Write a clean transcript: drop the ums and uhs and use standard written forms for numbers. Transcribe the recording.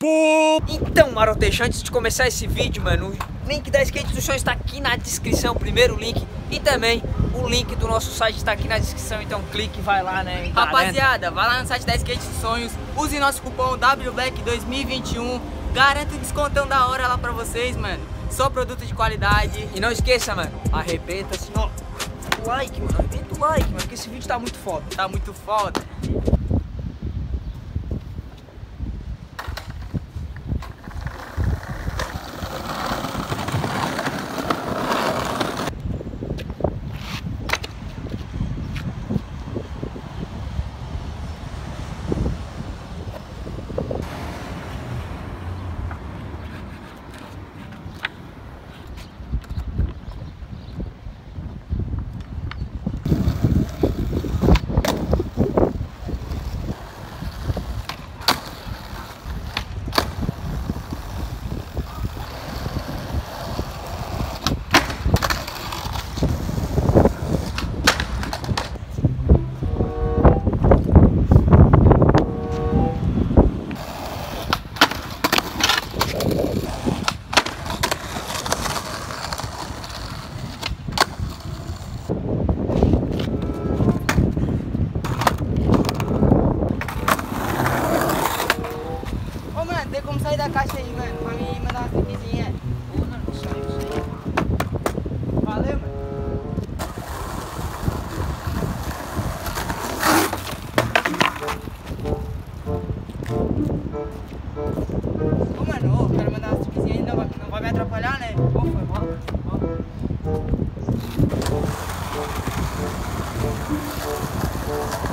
Então, marotejo, antes de começar esse vídeo, mano, o link da Skate dos Sonhos tá aqui na descrição, o primeiro link. E também o link do nosso site tá aqui na descrição, então clique e vai lá, né? Rapaziada, vai lá no site da Skate dos Sonhos, use nosso cupom WBLACK2021, garanta um descontão da hora lá pra vocês, mano. Só produto de qualidade. E não esqueça, mano, arrebenta assim, ó, o like, mano, arrebenta o like, mano, porque esse vídeo tá muito foda. Tá muito foda. Tem como sair da caixa aí, mano, pra mim mandar uma triquezinha. Pô, mano, não sai, não sai. Valeu, mano. Ô, mano, quero mandar uma triquezinha aí, não vai me atrapalhar, né? Pô, foi mal, foi mal.